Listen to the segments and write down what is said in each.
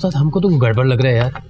उस्ताद हमको तो गड़बड़ लग रहा है यार।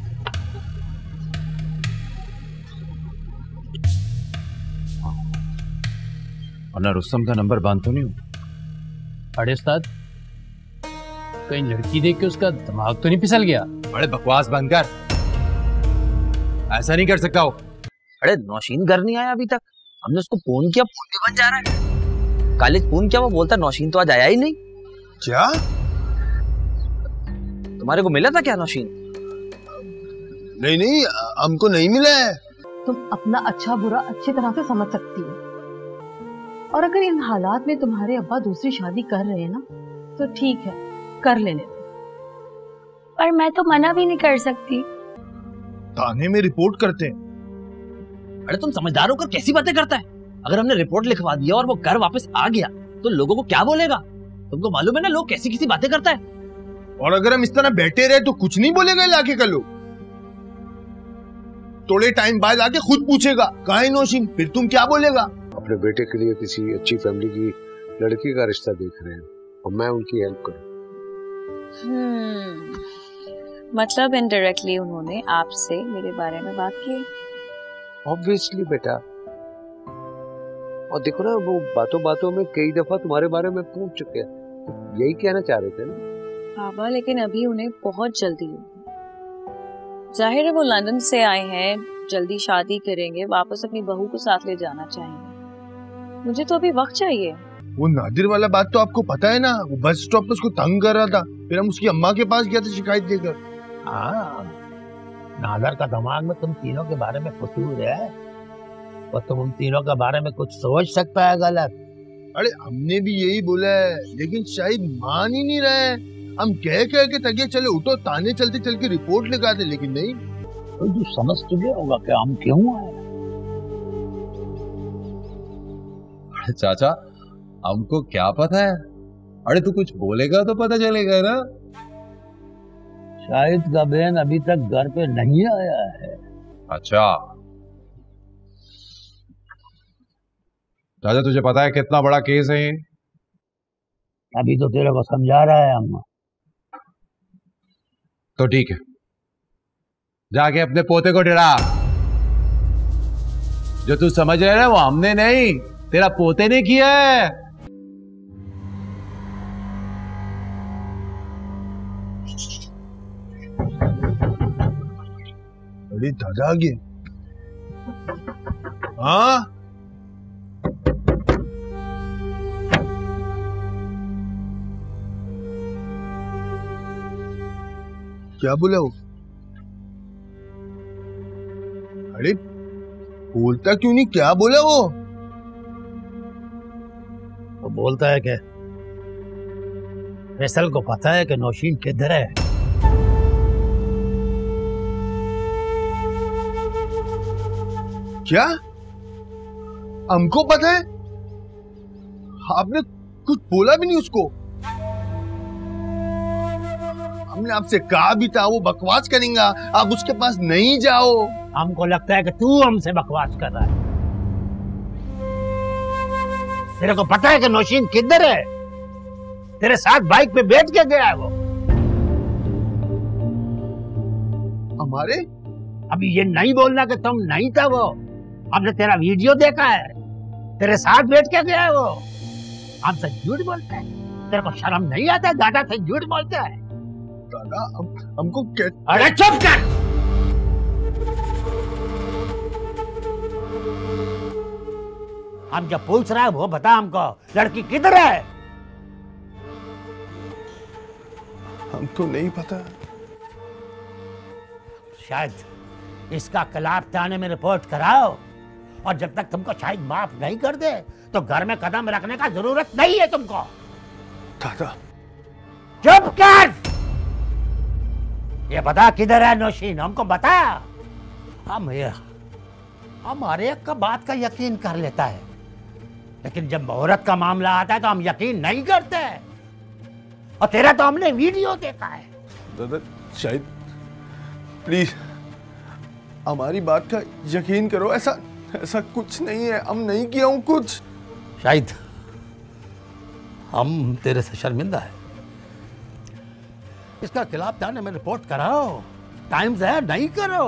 वरना रुस्तम का नंबर बांध तो नहीं हूं? अरे उस्ताद, कहीं लड़की देख के उसका दिमाग तो नहीं फिसल गया? बड़े बकवास बंद कर, ऐसा नहीं कर सकता हो। अरे नौशीन घर नहीं आया अभी तक, हमने उसको फोन किया, फोन भी बंद जा रहा है। कॉलेज फोन किया, वो बोलता नौशीन तो आज आया ही नहीं। क्या तुम्हारे को मिला था क्या नौशीन? नहीं नहीं, हमको नहीं मिला है। तुम अपना अच्छा बुरा अच्छी तरह से समझ सकती हो, और अगर इन हालात में तुम्हारे अब्बा दूसरी शादी कर रहे हैं ना, तो ठीक है, कर लेने दो। पर मैं तो मना भी नहीं कर सकती। थाने में रिपोर्ट करते हैं। अरे तुम समझदार होकर कैसी बातें करता है? अगर हमने रिपोर्ट लिखवा दिया और वो घर वापस आ गया तो लोगों को क्या बोलेगा? तुमको मालूम है ना लोग कैसी कैसी बातें करता है। और अगर हम इस तरह बैठे रहे तो कुछ नहीं बोलेगा इलाके का लोग। थोड़े टाइम बाद आके खुद पूछेगा कहाँ है नौशीन, फिर तुम क्या बोलेगा? अपने बेटे के लिए किसी अच्छी फैमिली की लड़की का रिश्ता देख रहे हैं और मैं उनकी हेल्प करूं। मतलब इनडायरेक्टली उन्होंने आपसे मेरे बारे में बात की? ऑब्वियसली बेटा, और देखो ना वो बातों बातों में कई दफा तुम्हारे बारे में पूछ चुके हैं, तो यही कहना चाह रहे थे ना बाबा। लेकिन अभी उन्हें बहुत जल्दी होगी। जाहिर है वो लंदन से आए हैं, जल्दी शादी करेंगे, वापस अपनी बहू को साथ ले जाना चाहेंगे। मुझे तो अभी वक्त चाहिए। वो नादिर वाला बात तो आपको पता है ना, वो बस स्टॉप पर उसको तंग कर रहा था, फिर हम उसकी अम्मा के पास गया था शिकायत देकर। हाँ, नादर का दिमाग में तुम तीनों के बारे में कसूर है, और तुम उन तीनों के बारे में कुछ सोच सकता है गलत। अरे हमने भी यही बोला है, लेकिन शायद मान ही नहीं रहे। हम कह के तकिए चले उठो, ताने चलते चल के रिपोर्ट लिखा दे, लेकिन नहीं। तो तू समझ तो गया होगा कि हम क्यों आए। अरे चाचा, हमको क्या पता है? अरे तू कुछ बोलेगा तो पता चलेगा ना। शाहिद का बहन अभी तक घर पे नहीं आया है। अच्छा चाचा, तुझे पता है कितना बड़ा केस है ये? अभी तो तेरे को समझा रहा है अम्मा। तो ठीक है, जाके अपने पोते को डरा। जो तू समझ रहा है वो हमने नहीं, तेरा पोते ने किया है। अरे दादा आ गए। हाँ क्या बोला वो? अरे बोलता क्यों नहीं, क्या बोला वो? वो बोलता है कि फैसल को पता है कि नौशीन किधर है। क्या हमको पता है? आपने कुछ बोला भी नहीं उसको? हमने आपसे कहा भी था वो बकवास करेगा, आप उसके पास नहीं जाओ। हमको लगता है कि तू हमसे बकवास कर रहा है। तेरे को पता है कि नौशीन किधर है? तेरे साथ बाइक पे बैठ के गया है वो। हमारे? अभी ये नहीं बोलना कि तुम नहीं था वो। हमने तेरा वीडियो देखा है, तेरे साथ बैठ के गया है वो। हमसे झूठ बोलता है, तेरे को शर्म नहीं आता? दादा से झूठ बोलता है। दादा हमको अरे चुप कर। हम जो पूछ रहा है वो बता हमको, लड़की किधर है? हमको नहीं पता। शायद इसका खिलाफ थाने में रिपोर्ट कराओ, और जब तक तुमको शायद माफ नहीं कर दे तो घर में कदम रखने का जरूरत नहीं है तुमको। दादा चुप कर। ये बता किधर है नौशीन, हमको बता। हम हर एक का बात का यकीन कर लेता है, लेकिन जब औरत का मामला आता है तो हम यकीन नहीं करते। और तेरा तो हमने वीडियो देखा है। दादा शायद प्लीज हमारी बात का यकीन करो, ऐसा कुछ नहीं है, हम नहीं किया हूं कुछ। शायद हम तेरे से शर्मिंदा है। इसका खिलाफ थाने में रिपोर्ट कराओ, टाइम ज़ाया नहीं करो,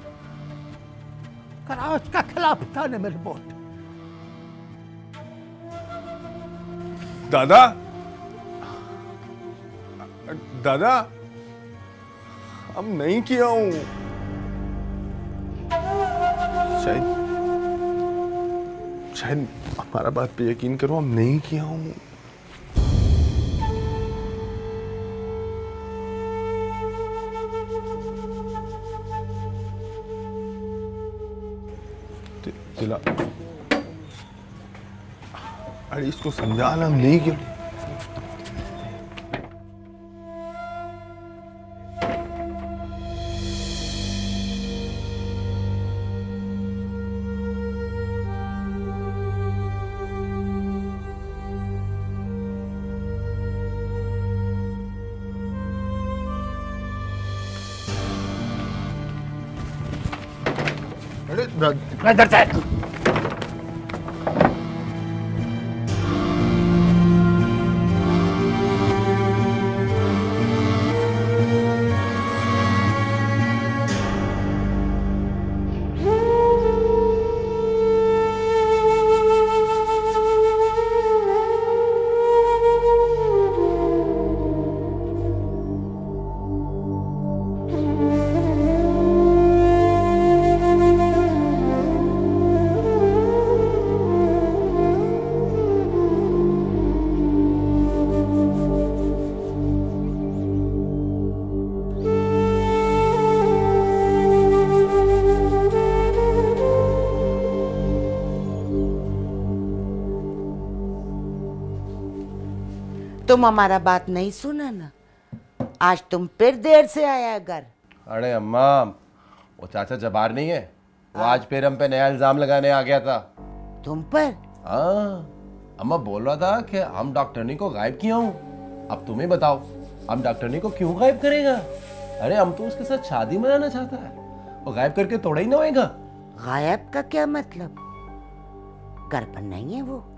कराओ इसका खिलाफ थाने में रिपोर्ट। दादा, दादा, अब नहीं किया हूं। शायद हमारा बात पे यकीन करो, हम नहीं किया हूं। दिला, अरे इसको समझाना, हम नहीं किया। इधर से तुम हमारा बात नहीं सुना ना, आज तुम फिर देर से आया घर। अरे अम्मा, वो चाचा जबार नहीं है, वो आज फिर हम पे नया इल्जाम लगाने आ गया था। तुम पर? हाँ, अम्मा बोल रहा था कि हम डॉक्टरनी को गायब किया हूँ। अब तुम्हें बताओ, हम डॉक्टरनी को क्यों गायब करेगा? अरे हम तो उसके साथ शादी मनाना चाहता है, वो गायब करके थोड़ा ही ना होएगा। गायब का क्या मतलब? घर पर नहीं है वो।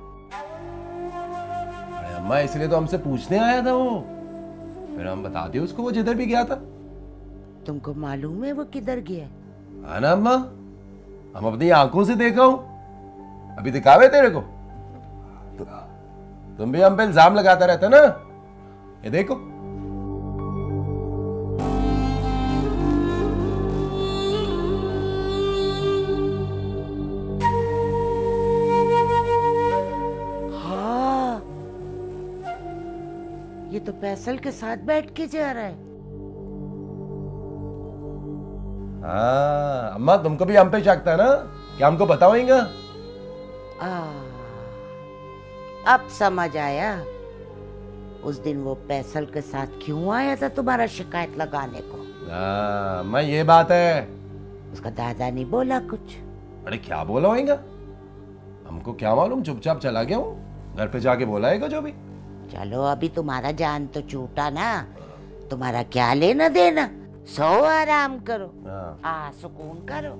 अम्मा इसलिए तो हमसे पूछने आया था वो, फिर हम बता दिए उसको वो जिधर भी गया था। तुमको मालूम है वो किधर गया? हाँ ना अम्मा, हम अपनी आंखों से देखा हूं। अभी दिखावे तेरे को? तुम भी हम पे इल्जाम लगाता रहता ना, ये देखो। ये तो फैसल के साथ बैठ के जा रहा है। हाँ अम्मा, तुमको भी हम पे शक था ना, क्या हमको बताओगे? अब समझ आया उस दिन वो फैसल के साथ क्यों आया था तुम्हारा शिकायत लगाने को। अम्मा ये बात है। उसका दादा नहीं बोला कुछ? अरे क्या बोला होगा, हमको क्या मालूम, चुपचाप चला गया हूँ, घर पे जाके बोला है जो भी। चलो अभी तुम्हारा जान तो छूटा ना, तुम्हारा क्या लेना देना, सो आराम करो, सुकून करो।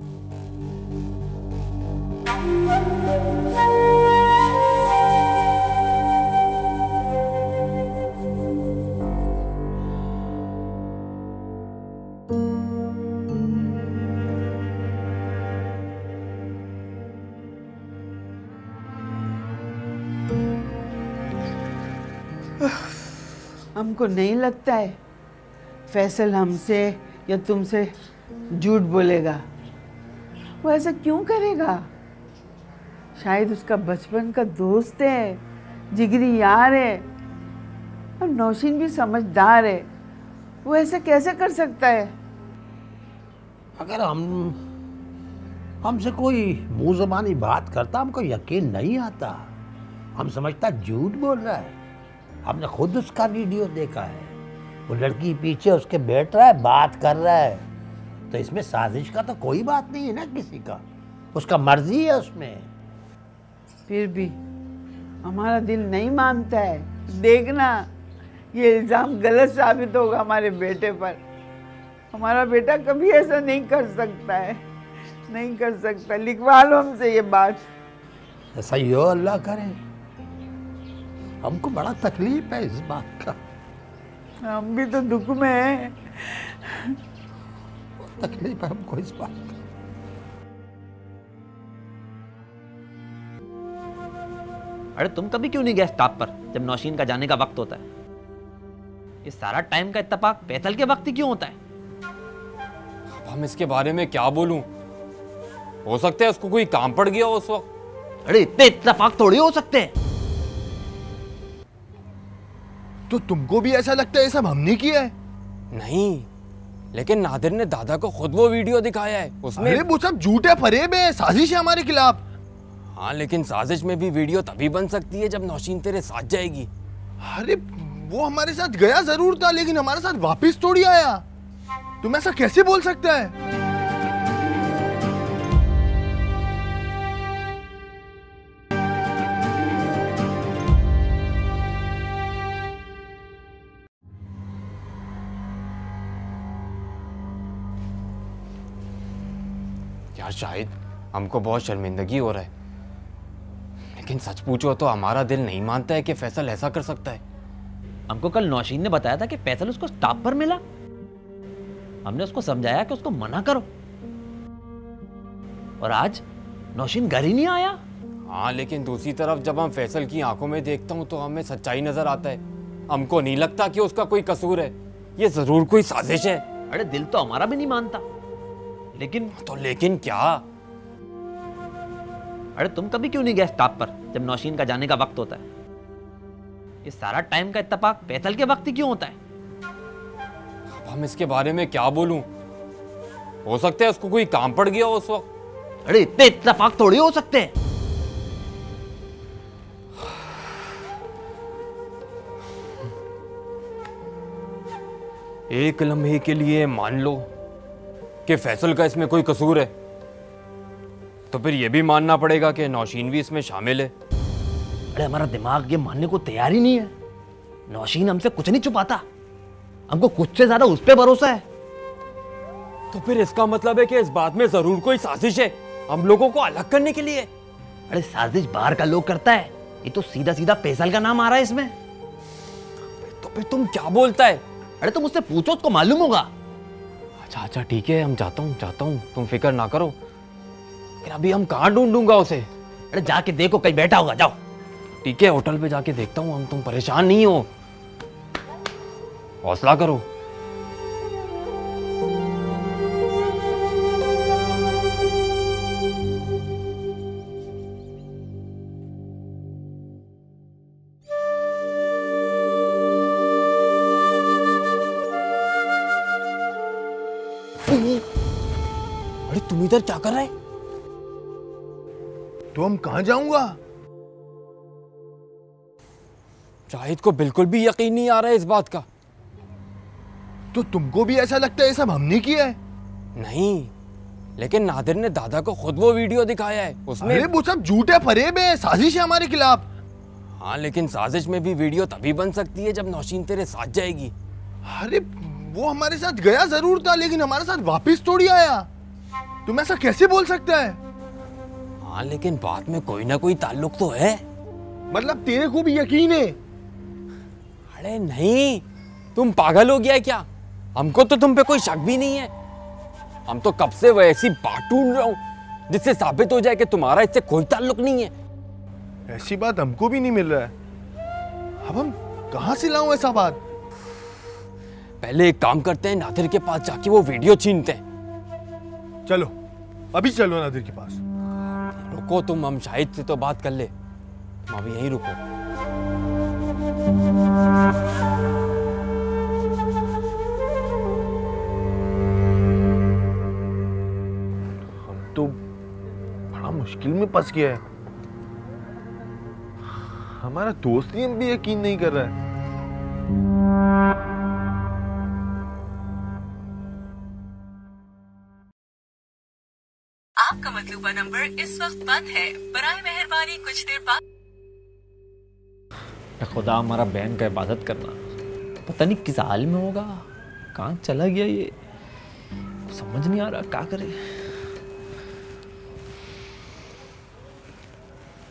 हमको नहीं लगता है फैसल हमसे या तुमसे झूठ बोलेगा। वो ऐसा क्यों करेगा? शायद उसका बचपन का दोस्त है, जिगरी यार है, और नौशीन भी समझदार है। वो ऐसा कैसे कर सकता है? अगर हमसे कोई मुंह ज़बानी बात करता हमको यकीन नहीं आता, हम समझता झूठ बोल रहा है। हमने खुद उसका वीडियो देखा है, वो लड़की पीछे उसके बैठ रहा है, बात कर रहा है, तो इसमें साजिश का तो कोई बात नहीं है ना किसी का, उसका मर्जी है उसमें। फिर भी हमारा दिल नहीं मानता है। देखना, ये इल्ज़ाम गलत साबित होगा हमारे बेटे पर। हमारा बेटा कभी ऐसा नहीं कर सकता है, नहीं कर सकता। लिखवा लो हमसे ये बात। ऐसा ही हो, अल्लाह करे। हमको बड़ा तकलीफ है इस बात का, हम भी तो दुख में हैं। तकलीफ है हमको इस बात की। अरे तुम कभी क्यों नहीं गए स्टॉप पर जब नौशीन का जाने का वक्त होता है? ये सारा टाइम का इत्तेफाक फैसल के वक्त ही क्यों होता है? अब हम इसके बारे में क्या बोलूं? हो सकता है उसको कोई काम पड़ गया हो उस वक्त। अरे इतने इत्तेफाक थोड़ी हो सकते हैं। तो तुमको भी ऐसा लगता है ये सब हमने किया है? नहीं, लेकिन नादिर ने दादा को खुद वो वीडियो दिखाया है, उसमें। अरे वो सब झूठ है, फरेब है, साजिश है हमारे खिलाफ। हाँ, लेकिन साजिश में भी वीडियो तभी बन सकती है जब नौशीन तेरे साथ जाएगी। अरे वो हमारे साथ गया जरूर था, लेकिन हमारे साथ वापस थोड़ी आया। तुम ऐसा कैसे बोल सकता है? यार शाहिद, हमको बहुत शर्मिंदगी हो रहा है, लेकिन सच पूछो तो हमारा दिल नहीं मानता है कि फैसल ऐसा कर सकता है। हमको कल नौशीन ने बताया था कि फैसल उसको स्टॉप पर मिला। हमने उसको समझाया कि उसको मना करो, और आज नौशीन घर ही नहीं आया। हाँ, लेकिन दूसरी तरफ जब हम फैसल की आंखों में देखता हूँ तो हमें सच्चाई नजर आता है। हमको नहीं लगता कि उसका कोई कसूर है, ये जरूर कोई साजिश है। अरे दिल तो हमारा भी नहीं मानता, लेकिन क्या? अरे तुम कभी क्यों नहीं गए स्टॉप पर जब नौशीन का जाने का वक्त होता है? ये सारा टाइम का इत्तेफाक फैसल के वक्त ही क्यों होता है? अब हम इसके बारे में क्या बोलूं? हो सकता है उसको कोई काम पड़ गया हो उस वक्त। अरे इतने इत्तेफाक थोड़ी हो सकते हैं। एक लम्हे के लिए मान लो कि फैसल का इसमें कोई कसूर है, तो फिर यह भी मानना पड़ेगा कि नौशीन भी इसमें शामिल है। अरे हमारा दिमाग ये मानने को तैयार ही नहीं है। नौशीन हमसे कुछ नहीं छुपाता, हमको कुछ से ज्यादा उस पर भरोसा है। तो फिर इसका मतलब है कि इस बात में जरूर कोई साजिश है हम लोगों को अलग करने के लिए। अरे साजिश बाहर का लोग करता है, ये तो सीधा सीधा फैसल का नाम आ रहा है इसमें। तो फिर तुम क्या बोलता है? अरे तुम उससे पूछो, उसको मालूम होगा। अच्छा ठीक है, हम जाता हूँ, तुम फिक्र ना करो। लेकिन अभी हम कहाँ ढूंढूंगा उसे? अरे जाके देखो, कहीं बैठा होगा, जाओ। ठीक है, होटल पे जाके देखता हूँ। हम तुम परेशान नहीं हो, हौसला करो। अरे तुम इधर क्या कर रहे? तो हम कहाँ जाऊंगा? शाहिद को बिल्कुल भी यकीन नहीं आ रहा है इस बात का। तो तुमको भी ऐसा लगता है ये सब हमने किया है? नहीं, लेकिन नादिर ने दादा को खुद वो वीडियो दिखाया है, उसमें। अरे वो सब झूठ है, फरेब है, साजिश है हमारे खिलाफ। हाँ, लेकिन साजिश में भी वीडियो तभी बन सकती है जब नौशीन तेरे साथ जाएगी। अरे वो हमारे साथ गया जरूर था, लेकिन हमारे साथ वापस थोड़ी आया। तुम ऐसा कैसे बोल सकता है? हाँ, लेकिन बात में कोई ना कोई ताल्लुक तो है। मतलब तेरे को भी यकीन है? अरे नहीं, तुम पागल हो गया है क्या? हमको तो तुम पे कोई शक भी नहीं है। हम तो कब से वैसी बात ढूंढ रहा हूं जिससे साबित हो जाए कि तुम्हारा इससे कोई ताल्लुक नहीं है। ऐसी बात हमको भी नहीं मिल रहा है। अब हम कहां से लाऊं ऐसा बात? पहले एक काम करते हैं, नादिर के पास जाके वो वीडियो छीनते हैं। चलो, अभी चलो नादिर के पास। रुको तुम, हम शाहिद से तो बात कर ले। तुम अभी यहीं रुको। हम तो बड़ा मुश्किल में फंस गया है। हमारा दोस्त ही हम भी यकीन नहीं कर रहा है। आपका मतलूबा नंबर इस वक्त बंद है, बराए मेहरबानी कुछ देर बाद। खुदा, हमारा बहन का इबादत करना पता नहीं किस हाल में होगा, कहाँ चला गया ये, समझ नहीं आ रहा क्या करे।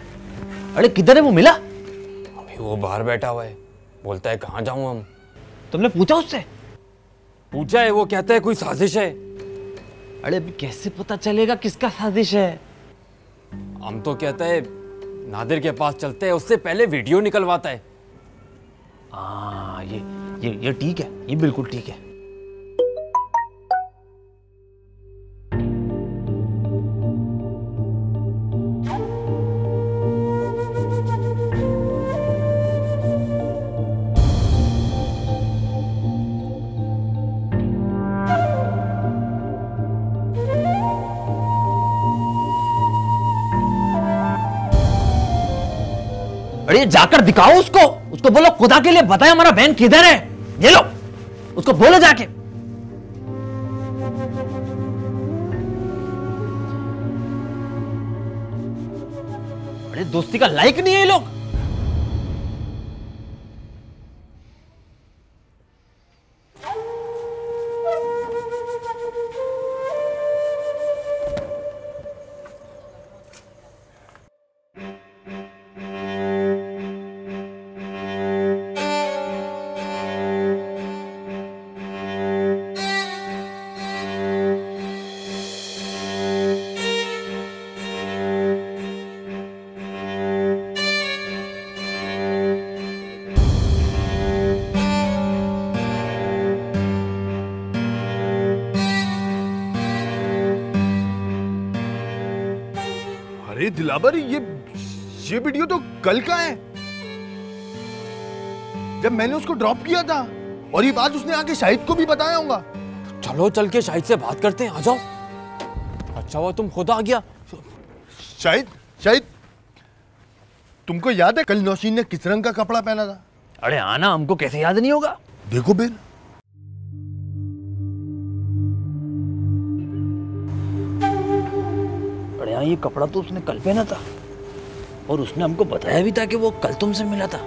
अरे किधर है वो? मिला? अभी वो बाहर बैठा हुआ है, बोलता है कहाँ जाऊं हम। तुमने पूछा उससे? पूछा है, वो कहता है कोई साजिश है। अरे अभी कैसे पता चलेगा किसका साजिश है? हम तो कहता है नादिर के पास चलते हैं, उससे पहले वीडियो निकलवाता है। हाँ ये ठीक है, ये बिल्कुल ठीक है। अरे जाकर दिखाओ उसको बोलो खुदा के लिए बताए हमारा बहन किधर है। ये लो, उसको बोलो जाके। अरे दोस्ती का लायक नहीं है ये लोग। अरे दिलावर, ये वीडियो तो कल का है, जब मैंने उसको ड्रॉप किया था, और ये बात उसने आके शाहिद को भी बताया होगा। चलो चल के शाहिद से बात करते हैं, आ जाओ। अच्छा हुआ तुम खुद आ गया। शाहिद, तुमको याद है कल नौशीन ने किस रंग का कपड़ा पहना था? अरे आना, हमको कैसे याद नहीं होगा। देखो बेल, अरे हाँ, ये कपड़ा तो उसने कल पहना था और उसने हमको बताया भी था कि वो कल तुमसे मिला था।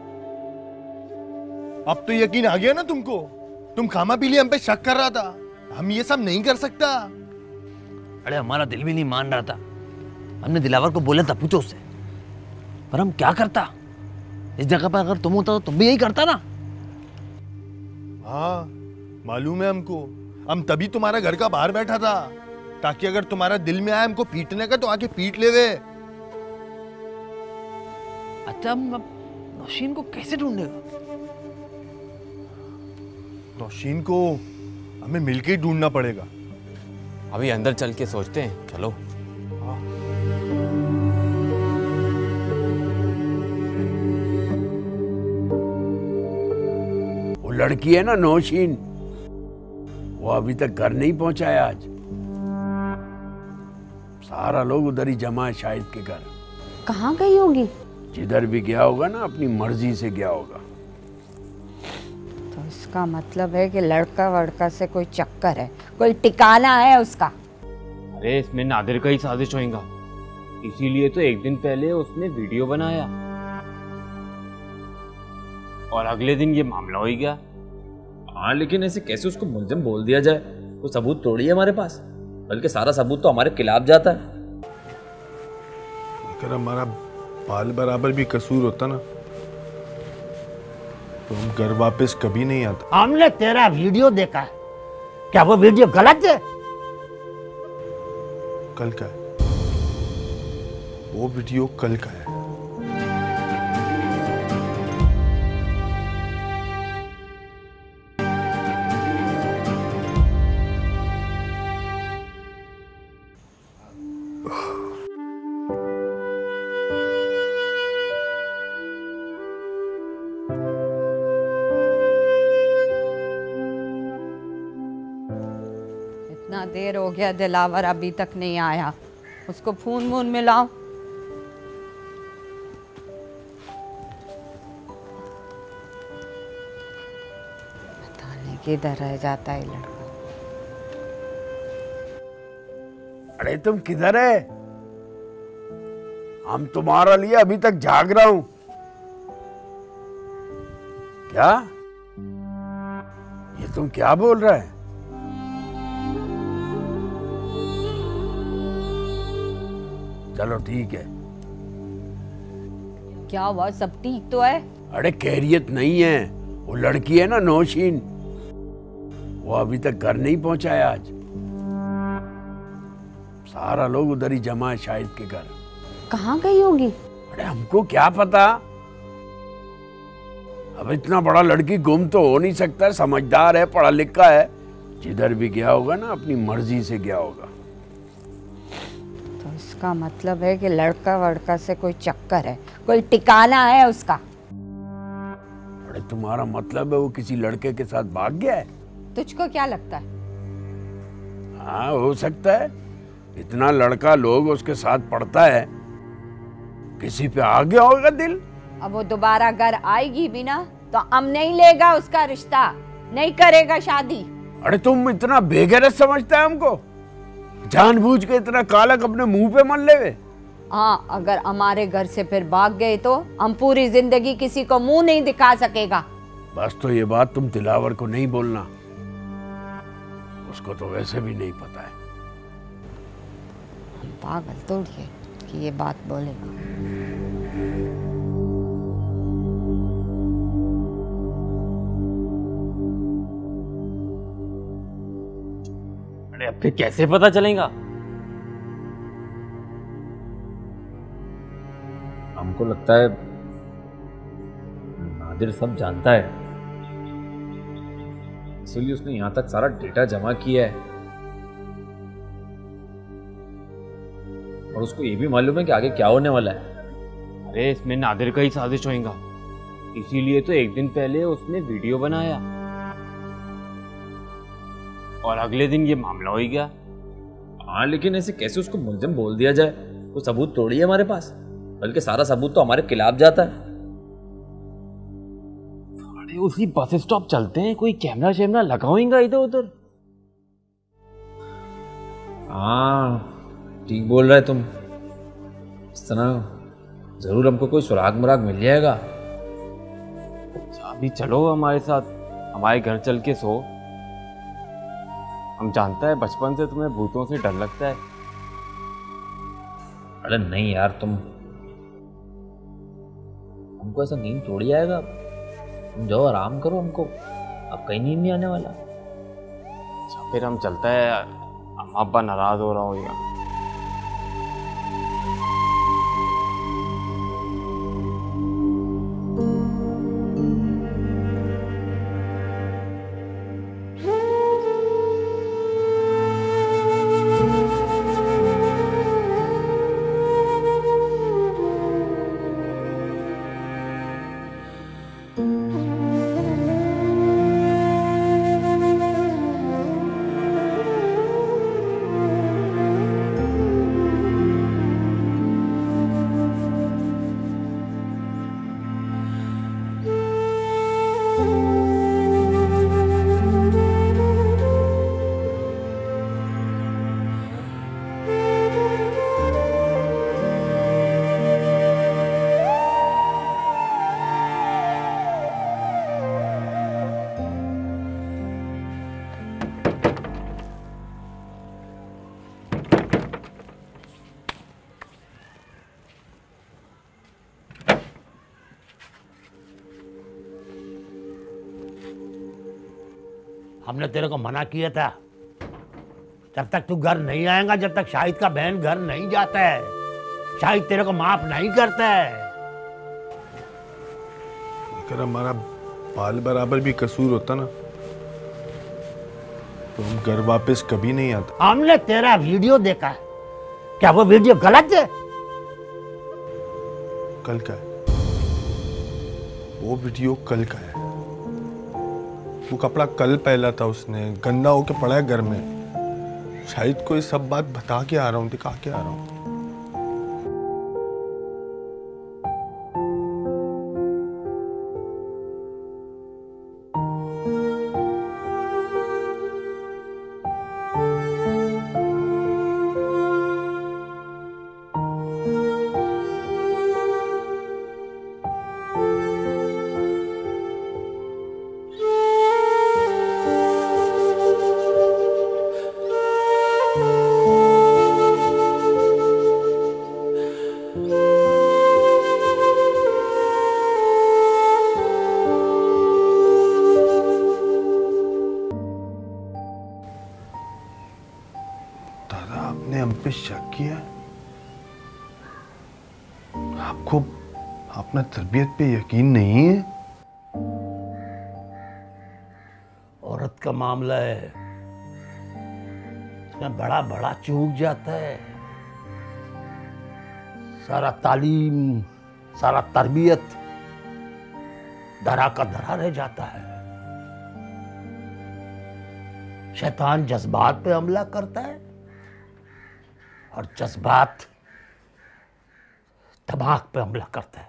अब तो यकीन आ गया ना तुमको? तुम खामा पीली हम पे शक कर रहा था, हम ये सब नहीं कर सकता। अरे हमारा दिल भी नहीं मान रहा था, हमने दिलावर को बोला था पूछो उससे, पर हम क्या करता? इस जगह पर अगर तुम होता तो तुम भी यही करता ना। हाँ मालूम है हमको, हम तभी तुम्हारा घर का बाहर बैठा था, ताकि अगर तुम्हारा दिल में आए हमको पीटने का तो आके पीट ले वे। अच्छा, हम नौशीन को कैसे ढूंढेगा? नौशीन को हमें मिलके ही ढूंढना पड़ेगा। अभी अंदर चल के सोचते हैं, चलो। वो लड़की है ना नौशीन, वो अभी तक घर नहीं पहुंचा है। आज सारा लोग उधर ही जमा है शाहिद के घर। कहाँ गई होगी? जिधर भी गया होगा ना, अपनी मर्जी से गया होगा। तो इसका मतलब है कि लड़का वड़का से कोई चक्कर है, कोई ठिकाना है उसका। अरे इसमें नादिर का ही साजिश होगा, इसीलिए तो एक दिन पहले उसने वीडियो बनाया और अगले दिन ये मामला हो ही गया। हाँ, लेकिन ऐसे कैसे उसको मुलजिम बोल दिया जाए? वो सबूत थोड़ी है हमारे पास, बल्कि सारा सबूत तो हमारे खिलाफ जाता है। अगर हमारा बाल बराबर भी कसूर होता ना, तो हम घर वापस कभी नहीं आते। हमने तेरा वीडियो देखा है, क्या वो वीडियो गलत है? कल का है वो वीडियो, कल का है। इतना देर हो गया, दिलावर अभी तक नहीं आया, उसको फोन वोन मिलाओ। पता नहीं किधर रह जाता है लड़का। अरे तुम किधर है? हम तुम्हारा लिए अभी तक जाग रहा हूं। क्या ये तुम क्या बोल रहे हैं? चलो ठीक है। क्या हुआ, सब ठीक तो है? अरे खैरियत नहीं है, वो लड़की है ना नौशीन, वो अभी तक घर नहीं पहुंचा है आज। सारा लोग उधर ही जमा है शाहिद के घर। कहाँ गई होगी? अरे हमको क्या पता, अब इतना बड़ा लड़की गुम तो हो नहीं सकता, समझदार है, पढ़ा लिखा है, जिधर भी गया होगा ना अपनी मर्जी से गया होगा। तो इसका मतलब है कि लड़का वड़का से कोई चक्कर है, कोई ठिकाना है उसका। अरे तुम्हारा मतलब है वो किसी लड़के के साथ भाग गया है? तुझको क्या लगता है? हाँ हो सकता है, इतना लड़का लोग उसके साथ पढ़ता है, किसी पे आ गया होगा दिल। अब वो दोबारा घर आएगी भी ना तो हम नहीं लेगा उसका रिश्ता, नहीं करेगा शादी। अरे तुम इतना बेगैरत समझता है हमको, जानबूझ के इतना कालक अपने मुंह पे मल लेवे। हाँ, अगर हमारे घर से फिर भाग गए तो हम पूरी जिंदगी किसी को मुंह नहीं दिखा सकेगा। बस तो ये बात तुम दिलावर को नहीं बोलना, उसको तो वैसे भी नहीं पता है। हम पागल थोड़ी है कि ये बात बोलेगा। अरे अब फिर कैसे पता चलेगा? हमको लगता है नादिर सब जानता है, इसलिए उसने यहां तक सारा डेटा जमा किया है। और उसको ये भी मालूम है कि आगे क्या होने वाला है। अरे इसमें नादिर का ही साजिश होएगा, इसीलिए तो एक दिन पहले उसने वीडियो बनाया और अगले दिन ये मामला हो ही गया। हाँ लेकिन ऐसे कैसे उसको मुलजिम बोल दिया जाए? कोई सबूत थोड़ी है हमारे पास, बल्कि सारा सबूत तो हमारे खिलाफ जाता है। अरे उसी बस स्टॉप चलते हैं, कोई कैमरा शैमरा लगाओगे इधर उधर। हाँ ठीक बोल रहे तुम, इस तरह जरूर हमको कोई सुराग मुराग मिल जाएगा। अभी चलो हमारे साथ, हमारे घर चल के सो। हम जानता है बचपन से तुम्हें भूतों से डर लगता है। अरे नहीं यार, हमको ऐसा नींद थोड़ी आएगा। तुम जाओ आराम करो, हमको अब कहीं नींद नहीं आने वाला। अच्छा फिर हम चलता है यार, अम्मा अब्बा नाराज हो रहा होगा। हमने तेरे को मना किया था, जब तक तू घर नहीं आएगा, जब तक शाहिद का बहन घर नहीं जाता है, शाहिद तेरे को माफ नहीं करता है। अगर हमारा बाल बराबर भी कसूर होता ना तो हम घर वापस कभी नहीं आते। हमने तेरा वीडियो देखा है, क्या वो वीडियो गलत है? कल का है वो वीडियो, कल का है। वो कपड़ा कल पहना था उसने, गंदा होके पड़ा है घर में। शायद कोई सब बात बता के आ रहा हूँ, दिखा के आ रहा हूँ। अपना तरबियत पे यकीन नहीं है? औरत का मामला है, इसमें बड़ा बड़ा चूक जाता है। सारा तालीम, सारा तरबियत धरा का धरा रह जाता है। शैतान जज्बात पे हमला करता है और जज्बात दिमाग पे हमला करता है।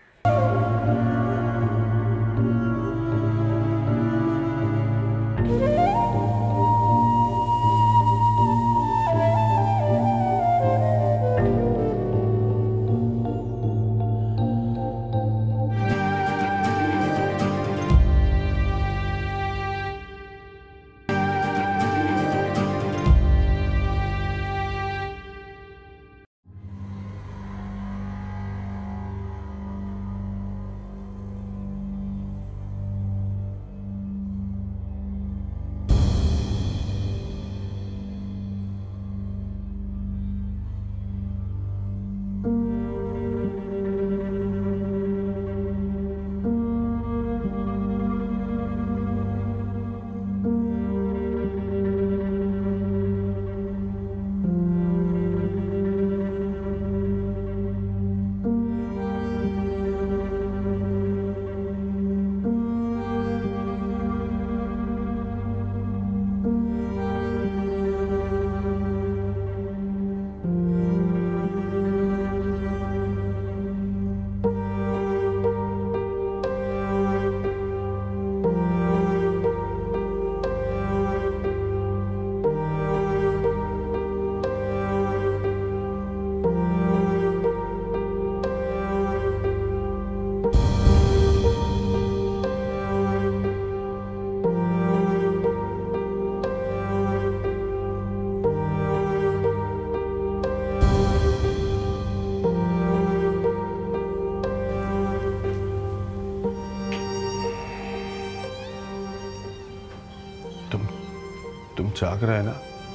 तुम जाग रहे ना?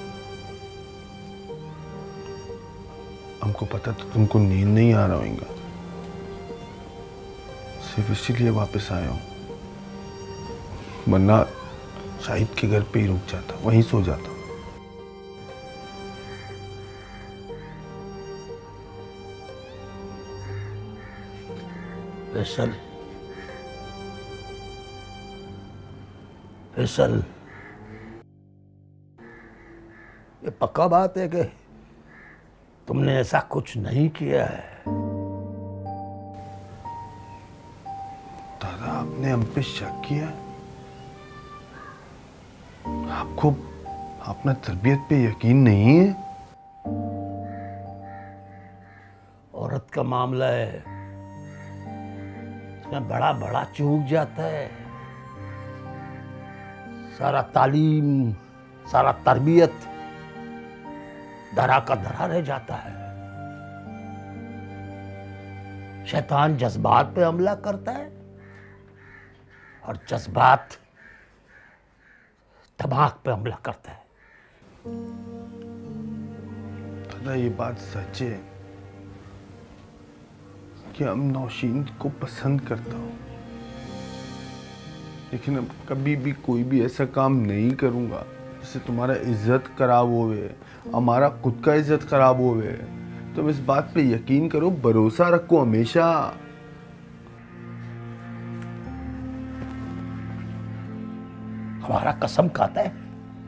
हमको पता तो तुमको नींद नहीं आ रहा होगा, सिर्फ इसीलिए वापस आया हूं, वरना शाहिद के घर पे ही रुक जाता, वहीं सो जाता। फैसल, फैसल, ये पक्का बात है कि तुमने ऐसा कुछ नहीं किया है? दादा, आपने हम पे शक किया? आपको अपना तरबियत पे यकीन नहीं है? औरत का मामला है, इसमें बड़ा बड़ा चूक जाता है। सारा तालीम, सारा तरबियत धरा का धरा रह जाता है। शैतान जज्बात पे हमला करता है और जज्बात दिमाग पे हमला करता है। दादा, ये बात सच है कि हम नौशीन को पसंद करता हूं, लेकिन अब कभी भी कोई भी ऐसा काम नहीं करूंगा जिससे तुम्हारा इज्जत खराब होवे, हमारा खुद का इज्जत खराब होवे। तुम इस बात पे यकीन करो, भरोसा रखो हमेशा। हमारा कसम खाता है?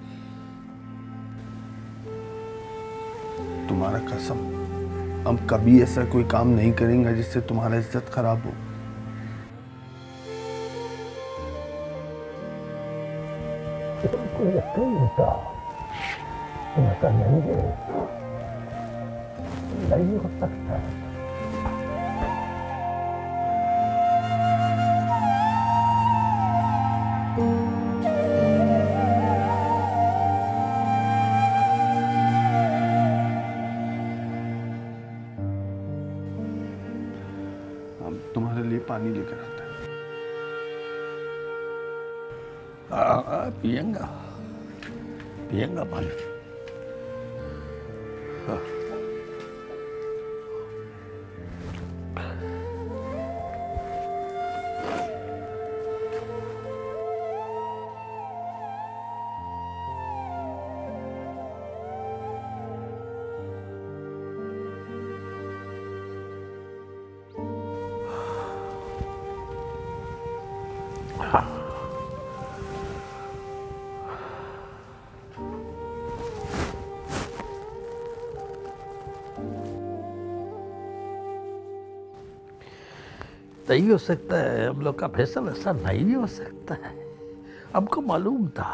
तुम्हारा कसम, हम कभी ऐसा कोई काम नहीं करेंगे जिससे तुम्हारा इज्जत खराब हो। तुमको यकीन होता, तुम ऐसा नहीं हो सकता। हम तुम्हारे लिए पानी लेकर आते हैं। हाँ, पिएंगा, पिएंगा पानी। हाँ। नहीं हो सकता है, हम लोग का फैसला ऐसा नहीं हो सकता है, हमको मालूम था।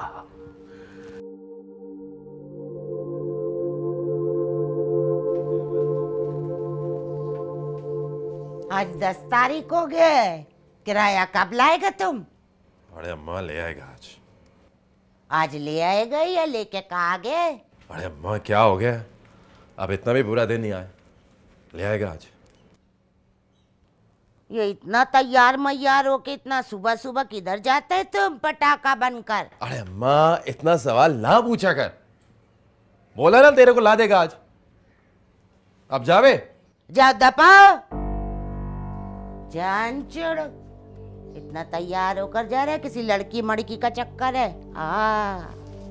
आज 10 तारीख हो गए, किराया कब लाएगा तुम? अरे अम्मा ले आएगा आज। आज ले आएगा या लेके कहा गए? अरे अम्मा क्या हो गया, अब इतना भी बुरा दिन नहीं आया, ले आएगा आज। ये इतना तैयार मैयार होके इतना सुबह सुबह किधर जाते है तुम पटाखा बनकर? अरे अम्मा इतना सवाल ना पूछा कर, बोला ना तेरे को ला देगा आज। अब जावे, जाओ दपाओ, जान छोड़ो। इतना तैयार होकर जा रहा है, किसी लड़की मड़की का चक्कर है? हाँ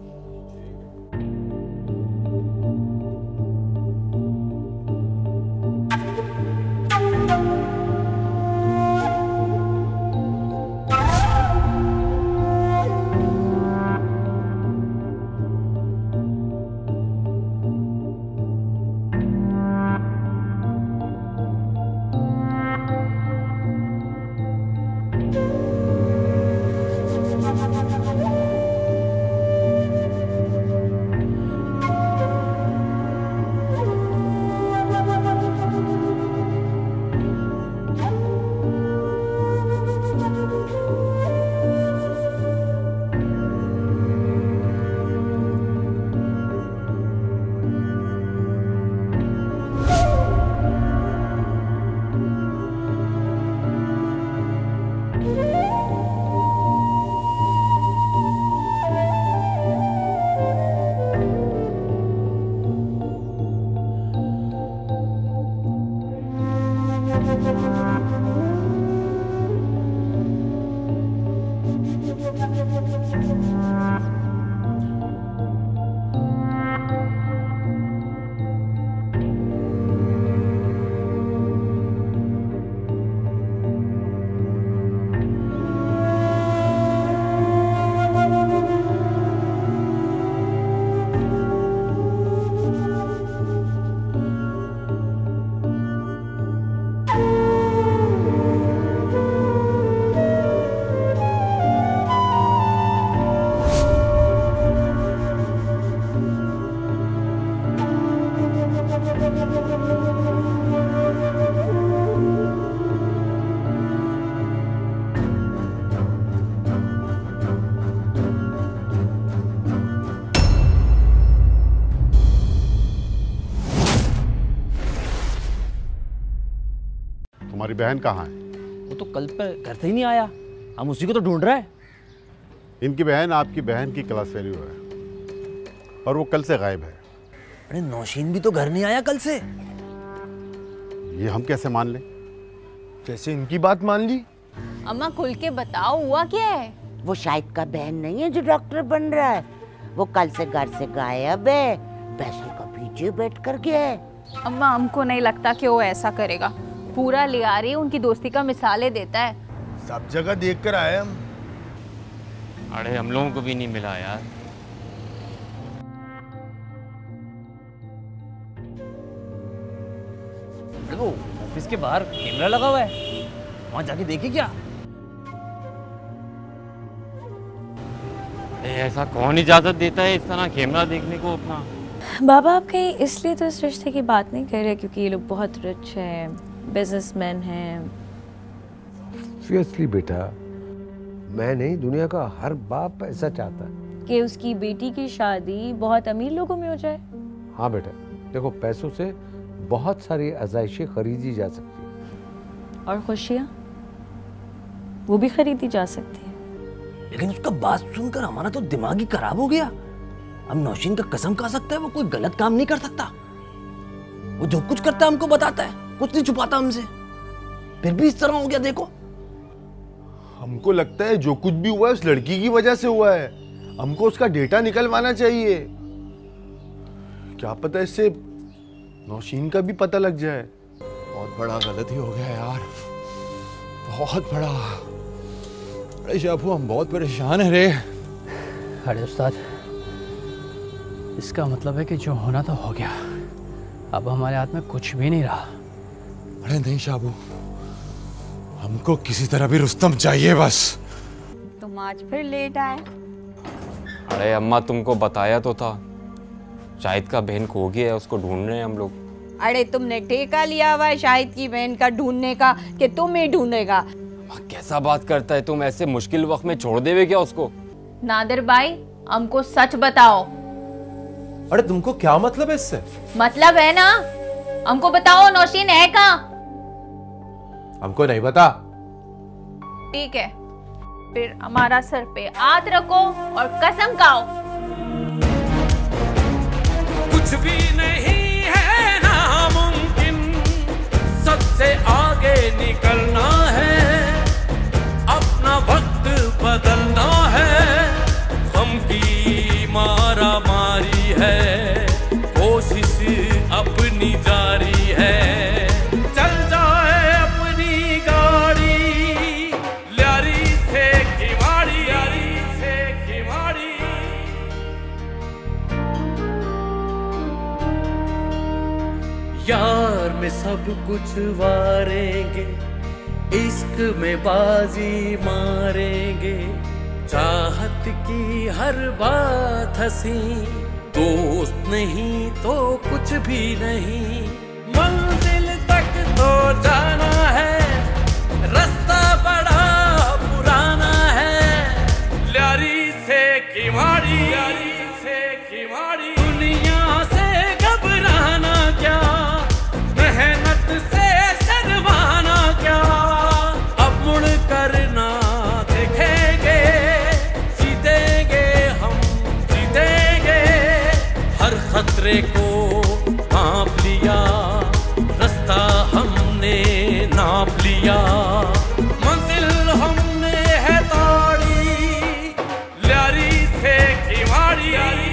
तुम्हारी बहन कहाँ है? वो तो कल पे घर से ही नहीं आया, हम उसी को तो ढूंढ रहे हैं। इनकी बहन आपकी बहन की क्लास फेल्यू है और वो कल से गायब है। अरे नौशीन भी तो घर नहीं आया कल से। ये हम कैसे मान लें? जैसे इनकी बात मान ली। अम्मा खुल के बताओ, हुआ क्या है? वो शाहिद का बहन नहीं है जो डॉक्टर बन रहा है, वो कल से घर से गायब है, फैसल का पीछे बैठ कर गया है। अम्मा हमको नहीं लगता कि वो ऐसा करेगा, पूरा लियारी उनकी दोस्ती का मिसालें देता है। सब जगह देख कर आए हम। अरे हम लोगों को भी नहीं मिला यार। देखो ऑफिस के बाहर कैमरा लगा हुआ है, वहां जाके देखे क्या? ऐसा कौन इजाजत देता है इस तरह कैमरा देखने को अपना? बाबा आप कहीं इसलिए तो इस रिश्ते की बात नहीं कर रहे क्योंकि ये लोग बहुत रिच हैं, बिजनेसमैन हैं? ऑब्वियसली बेटा, मैं नहीं, दुनिया का हर बाप ऐसा चाहता है कि उसकी बेटी की शादी बहुत अमीर लोगों में हो जाए। हाँ बेटा, देखो पैसों से बहुत सारी आज़ाइशें खरीदी जा सकती है और खुशियाँ वो भी खरीदी जा सकती है। लेकिन उसका बात सुनकर हमारा तो दिमाग ही खराब हो गया। अब नौशीन का कसम खा सकता है वो कोई गलत काम नहीं कर सकता। वो जो कुछ करता है हमको बताता है, कुछ नहीं छुपाता हमसे, फिर भी इस तरह हो गया। देखो हमको लगता है जो कुछ भी हुआ है उस लड़की की वजह से हुआ है। हमको उसका डेटा निकलवाना चाहिए, क्या पता इससे नौशीन का भी पता लग जाए। बहुत बड़ा गलती हो गया यार, बहुत बड़ा। अरे शाबू हम बहुत परेशान है रे। अरे उस्ताद, इसका मतलब है कि जो होना था हो गया, अब हमारे हाथ में कुछ भी नहीं रहा। अरे नहीं शाबू, हमको किसी तरह भी रुस्तम चाहिए बस। तुम आज फिर लेट आए। अरे अम्मा तुमको बताया तो था, शाहिद का बहन खो गया है, उसको ढूंढ रहे हैं हम लोग। अरे तुमने ठेका लिया हुआ है शाहिद की बहन का ढूंढने का कि तुम ही ढूंढेगा? कैसा बात करता है तुम, ऐसे मुश्किल वक्त में छोड़ देवे क्या उसको? नादिर भाई हमको सच बताओ। अरे तुमको क्या मतलब है इससे? मतलब है ना, हमको बताओ नौशीन है कहाँ? हमको नहीं पता। ठीक है, फिर हमारा सर पे हाथ रखो और कसम खाओ। कुछ भी नहीं है नामुमकिन, सबसे आगे निकलना है, अपना वक्त बदलना है, गम की मारा मारी है, कोशिश अपनी जारी है, चल जाए अपनी गाड़ी, ल्यारी से खिमाड़ी, ल्यारी से खिमाड़ी। यार में सब कुछ वारेंगे, इश्क में बाजी मारेंगे, चाहत की हर बात हंसी, दोस्त नहीं तो कुछ भी नहीं, मंजिल तक तो जाना है, रास्ता बड़ा पुराना है, ल्यारी से खिमाड़ी, ल्यारी से खिमाड़ी। दुनिया से घबराना क्या, मेहनत से शर्माना क्या, अब मुड़ करना देखेंगे, जीतेंगे हम जीतेंगे, हर खतरे को भांप लिया, रास्ता हमने नाप लिया, मंजिल हमने है तोड़ी, ल्यारी से खिमाड़ी।